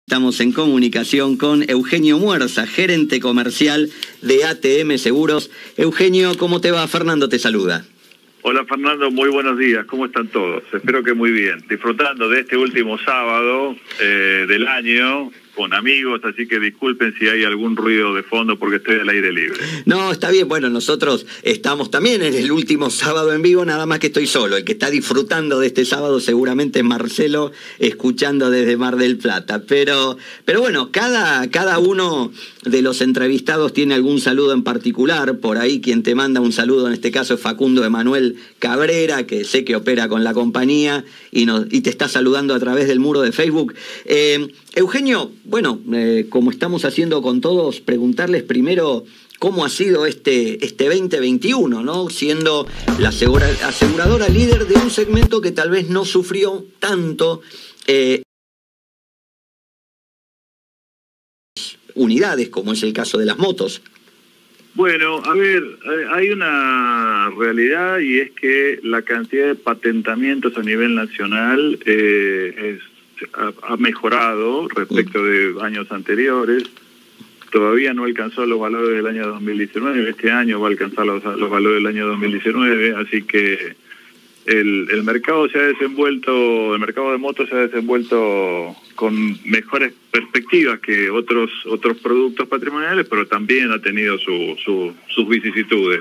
Estamos en comunicación con Eugenio Muerza, gerente comercial de ATM Seguros. Eugenio, ¿cómo te va? Fernando te saluda. Hola Fernando, muy buenos días, ¿cómo están todos? Espero que muy bien, disfrutando de este último sábado del año con amigos, así que disculpen si hay algún ruido de fondo porque estoy al aire libre. No, está bien, bueno, nosotros estamos también en el último sábado en vivo, nada más que estoy solo. El que está disfrutando de este sábado seguramente es Marcelo, escuchando desde Mar del Plata. Pero bueno, cada uno de los entrevistados tiene algún saludo en particular. Por ahí quien te manda un saludo en este caso es Facundo Emanuel Cabrera, que sé que opera con la compañía y te está saludando a través del muro de Facebook. Eugenio, bueno, como estamos haciendo con todos, preguntarles primero cómo ha sido este 2021, ¿no? Siendo la aseguradora líder de un segmento que tal vez no sufrió tanto unidades, como es el caso de las motos. Bueno, a ver, hay una realidad y es que la cantidad de patentamientos a nivel nacional ha mejorado respecto de años anteriores. Todavía no alcanzó los valores del año 2019, este año va a alcanzar los valores del año 2019, así que el mercado se ha desenvuelto, el mercado de motos se ha desenvuelto con mejores perspectivas que otros productos patrimoniales, pero también ha tenido sus vicisitudes.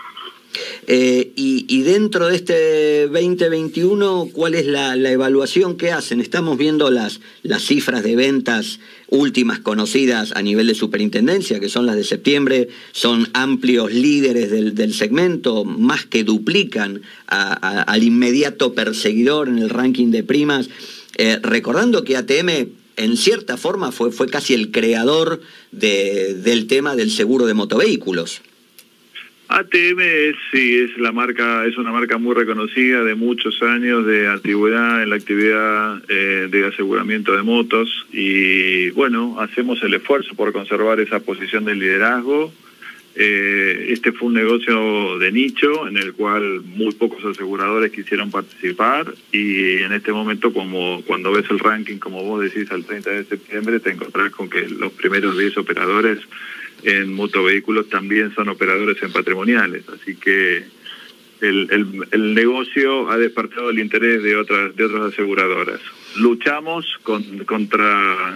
Y dentro de este 2021, ¿cuál es la evaluación que hacen? Estamos viendo las cifras de ventas últimas conocidas a nivel de superintendencia, que son las de septiembre, son amplios líderes del segmento, más que duplican al inmediato perseguidor en el ranking de primas, recordando que ATM en cierta forma fue casi el creador del tema del seguro de motovehículos. ATM es una marca muy reconocida de muchos años de antigüedad en la actividad de aseguramiento de motos y bueno, hacemos el esfuerzo por conservar esa posición de liderazgo. Este fue un negocio de nicho en el cual muy pocos aseguradores quisieron participar y en este momento, como cuando ves el ranking, como vos decís, al 30 de septiembre, te encontrás con que los primeros 10 operadores en motovehículos también son operadores en patrimoniales, así que el negocio ha despertado el interés de otras aseguradoras. Luchamos contra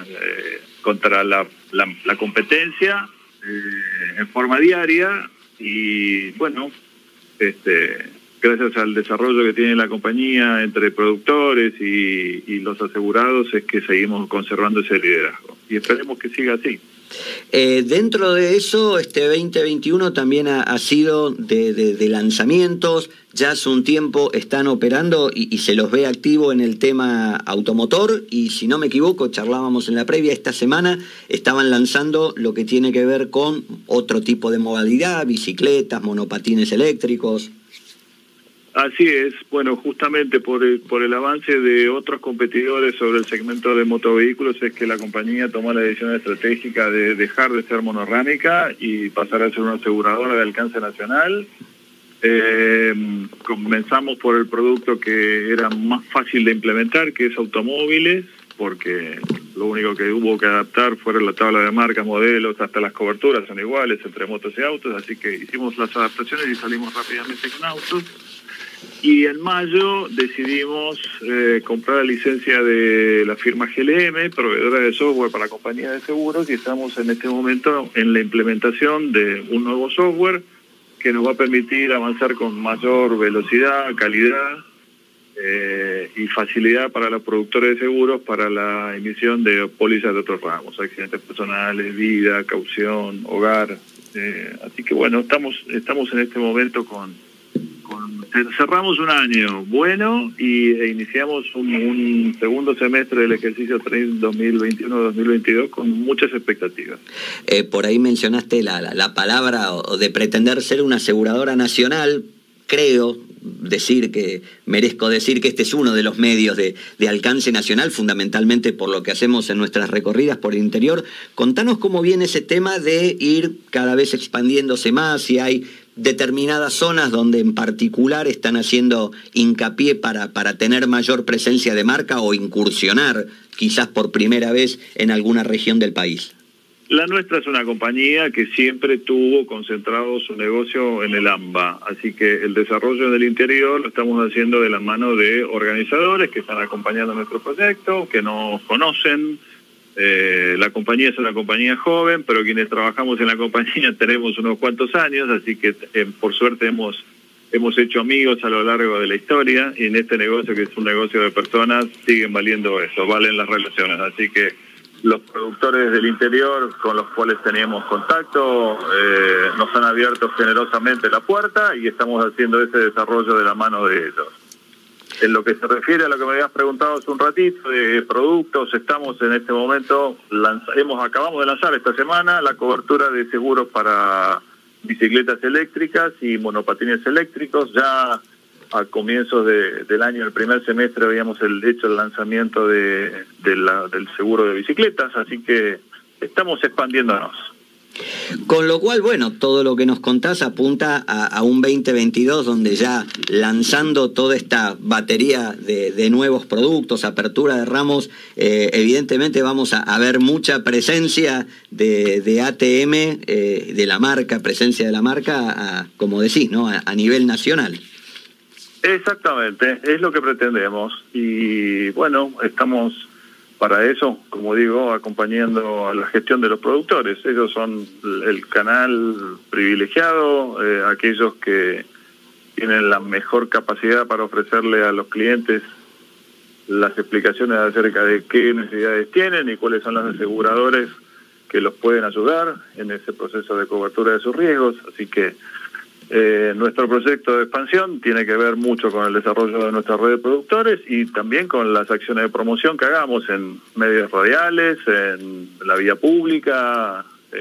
la competencia en forma diaria y bueno, gracias al desarrollo que tiene la compañía entre productores y los asegurados es que seguimos conservando ese liderazgo y esperemos que siga así. Dentro de eso, este 2021 también ha sido de lanzamientos. Ya hace un tiempo están operando y se los ve activo en el tema automotor y si no me equivoco, charlábamos en la previa, esta semana estaban lanzando lo que tiene que ver con otro tipo de modalidad, bicicletas, monopatines eléctricos. Así es, bueno, justamente por el avance de otros competidores sobre el segmento de motovehículos es que la compañía tomó la decisión estratégica de dejar de ser monorrámica y pasar a ser una aseguradora de alcance nacional. Comenzamos por el producto que era más fácil de implementar, que es automóviles, porque lo único que hubo que adaptar fueron la tabla de marcas, modelos, hasta las coberturas son iguales entre motos y autos, así que hicimos las adaptaciones y salimos rápidamente con autos. Y en mayo decidimos comprar la licencia de la firma GLM, proveedora de software para compañías de seguros, y estamos en este momento en la implementación de un nuevo software que nos va a permitir avanzar con mayor velocidad, calidad y facilidad para los productores de seguros para la emisión de pólizas de otros ramos, accidentes personales, vida, caución, hogar. Así que bueno, estamos en este momento cerramos un año bueno e iniciamos un segundo semestre del ejercicio 2021-2022 con muchas expectativas. Por ahí mencionaste la palabra de pretender ser una aseguradora nacional, creo, merezco decir que este es uno de los medios de alcance nacional, fundamentalmente por lo que hacemos en nuestras recorridas por el interior. Contanos cómo viene ese tema de ir cada vez expandiéndose más, si hay determinadas zonas donde en particular están haciendo hincapié para tener mayor presencia de marca o incursionar quizás por primera vez en alguna región del país. La nuestra es una compañía que siempre tuvo concentrado su negocio en el AMBA, así que el desarrollo del interior lo estamos haciendo de la mano de organizadores que están acompañando nuestro proyecto, que nos conocen. La compañía es una compañía joven, pero quienes trabajamos en la compañía tenemos unos cuantos años, así que por suerte hemos hecho amigos a lo largo de la historia, y en este negocio, que es un negocio de personas, siguen valiendo eso, valen las relaciones, así que los productores del interior con los cuales teníamos contacto nos han abierto generosamente la puerta y estamos haciendo ese desarrollo de la mano de ellos. En lo que se refiere a lo que me habías preguntado hace un ratito de productos, estamos en este momento, acabamos de lanzar esta semana la cobertura de seguros para bicicletas eléctricas y monopatines eléctricos. Ya a comienzos del año, el primer semestre, habíamos hecho el lanzamiento del seguro de bicicletas, así que estamos expandiéndonos. Con lo cual, bueno, todo lo que nos contás apunta a un 2022 donde ya lanzando toda esta batería de nuevos productos, apertura de ramos, evidentemente vamos a ver mucha presencia de ATM, de la marca, presencia de la marca, como decís, ¿no? A nivel nacional. Exactamente, es lo que pretendemos y bueno, estamos para eso, como digo, acompañando a la gestión de los productores. Ellos son el canal privilegiado, aquellos que tienen la mejor capacidad para ofrecerle a los clientes las explicaciones acerca de qué necesidades tienen y cuáles son los aseguradores que los pueden ayudar en ese proceso de cobertura de sus riesgos. Así que nuestro proyecto de expansión tiene que ver mucho con el desarrollo de nuestra red de productores y también con las acciones de promoción que hagamos en medios radiales, en la vía pública,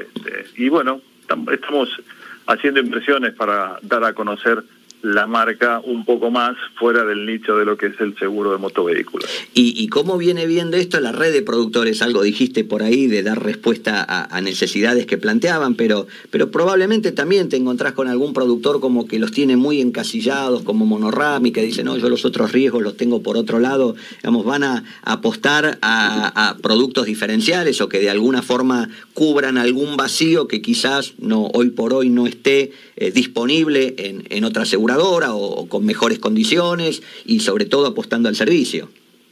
y bueno, estamos haciendo impresiones para dar a conocer la marca un poco más fuera del nicho de lo que es el seguro de motovehículos. ¿Y cómo viene viendo esto la red de productores? Algo dijiste por ahí de dar respuesta a necesidades que planteaban, pero probablemente también te encontrás con algún productor como que los tiene muy encasillados, como Monorami, que dice, no, yo los otros riesgos los tengo por otro lado. Digamos, van a apostar a productos diferenciales o que de alguna forma cubran algún vacío que quizás hoy por hoy no esté disponible en otra aseguradora o con mejores condiciones y sobre todo apostando al servicio.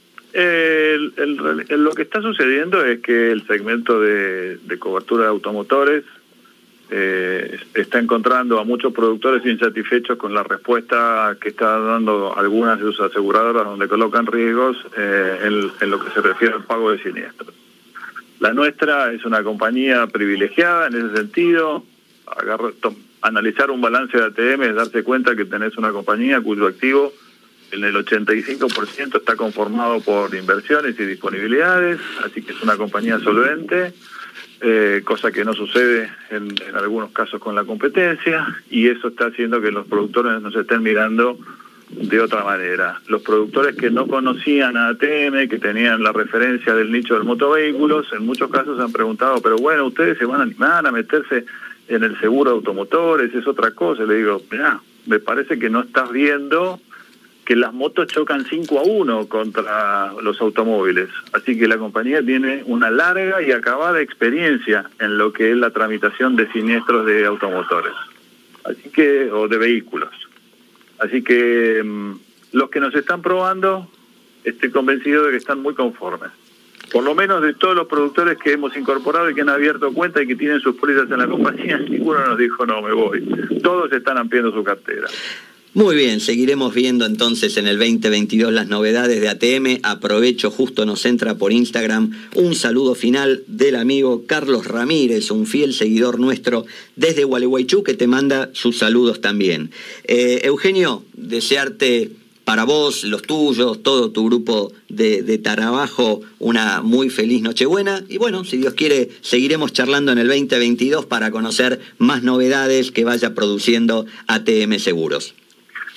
Lo que está sucediendo es que el segmento de cobertura de automotores está encontrando a muchos productores insatisfechos con la respuesta que están dando algunas de sus aseguradoras donde colocan riesgos en lo que se refiere al pago de siniestros. La nuestra es una compañía privilegiada en ese sentido. Analizar un balance de ATM es darse cuenta que tenés una compañía cuyo activo en el 85% está conformado por inversiones y disponibilidades, así que es una compañía solvente, cosa que no sucede en algunos casos con la competencia, y eso está haciendo que los productores nos estén mirando de otra manera. Los productores que no conocían a ATM, que tenían la referencia del nicho del motovehículos, en muchos casos han preguntado, pero bueno, ¿ustedes se van a animar a meterse en el seguro de automotores? Es otra cosa. Le digo, mirá, me parece que no estás viendo que las motos chocan 5-1 contra los automóviles. Así que la compañía tiene una larga y acabada experiencia en lo que es la tramitación de siniestros de automotores, así que o de vehículos. Así que los que nos están probando, estoy convencido de que están muy conformes. Por lo menos de todos los productores que hemos incorporado y que han abierto cuenta y que tienen sus pólizas en la compañía, ninguno nos dijo, no, me voy. Todos están ampliando su cartera. Muy bien, seguiremos viendo entonces en el 2022 las novedades de ATM. Aprovecho, justo nos entra por Instagram un saludo final del amigo Carlos Ramírez, un fiel seguidor nuestro desde Gualeguaychú, que te manda sus saludos también. Eugenio, desearte para vos, los tuyos, todo tu grupo de trabajo, una muy feliz Nochebuena. Y bueno, si Dios quiere, seguiremos charlando en el 2022 para conocer más novedades que vaya produciendo ATM Seguros.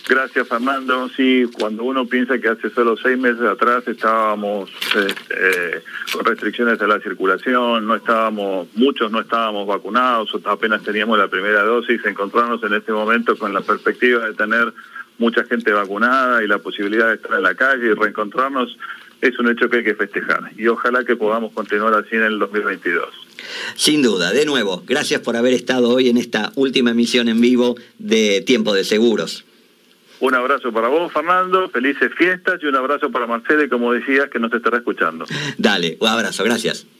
Gracias, Fernando. Sí, cuando uno piensa que hace solo 6 meses atrás estábamos con restricciones a la circulación, muchos no estábamos vacunados, apenas teníamos la primera dosis, encontrarnos en este momento con la perspectiva de tener mucha gente vacunada y la posibilidad de estar en la calle y reencontrarnos, es un hecho que hay que festejar. Y ojalá que podamos continuar así en el 2022. Sin duda, de nuevo, gracias por haber estado hoy en esta última emisión en vivo de Tiempo de Seguros. Un abrazo para vos, Fernando, felices fiestas y un abrazo para Marcela, y como decías, que nos estará escuchando. Dale, un abrazo, gracias.